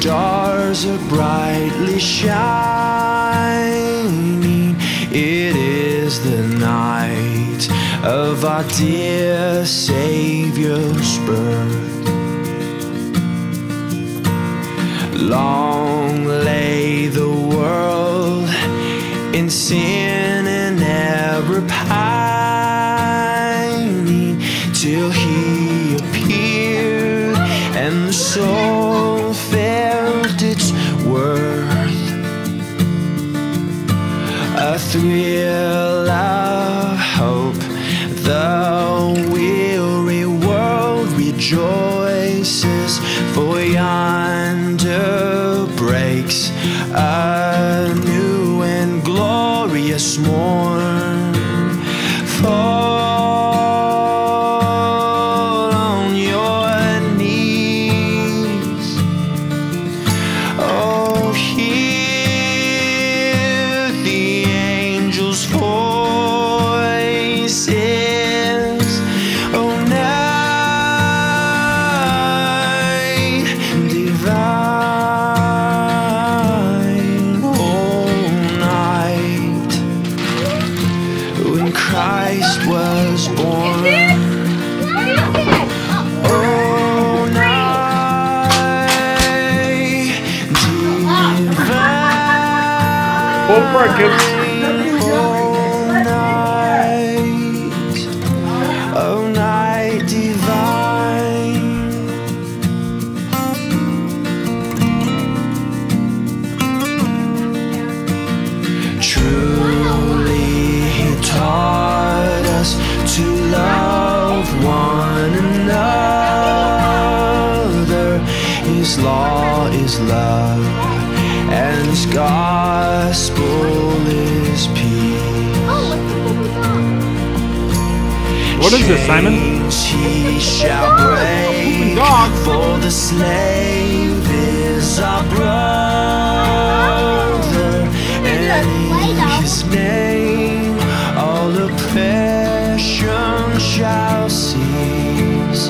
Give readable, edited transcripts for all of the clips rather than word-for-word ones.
stars are brightly shining. It is the night of our dear Savior's birth. Long lay the world in sin and error pining, till He appeared and the soul felt its worth. A thrill of hope, the weary world rejoices, for yonder breaks a new and glorious morn. Fall on your knees, oh, hear the angels' voices, oh, night divine, oh, night when Christ was born. Oh, night divine, oh, night, oh, night divine. Truly He taught us to love one another. His law is love, and His gospel is peace. What is this, Simon? He shall break, for the slave is our brother, and in His name all oppression shall cease.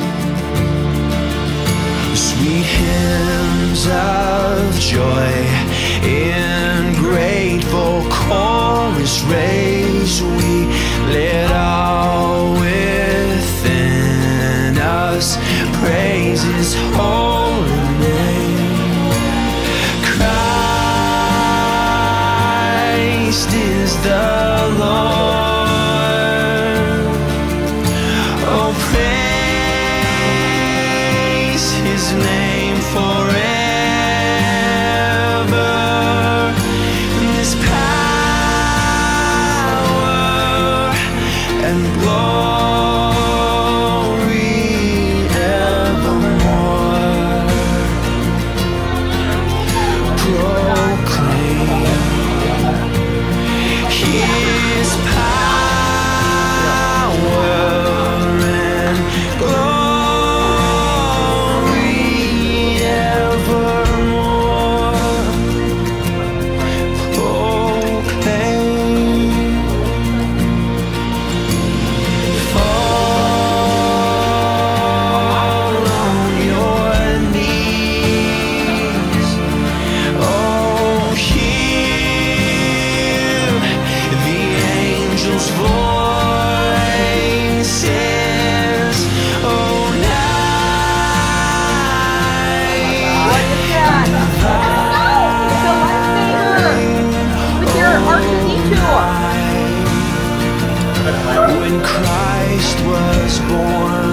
Sweet hymns of joy in grateful chorus raise, we let all within us praise His holy name. Christ is the Lord. Oh, praise His name forever. This power and glory evermore. Proclaim His power and glory evermore. Proclaim. Fall on your knees, oh, hear the angels' voices, oh, night, when Christ was born.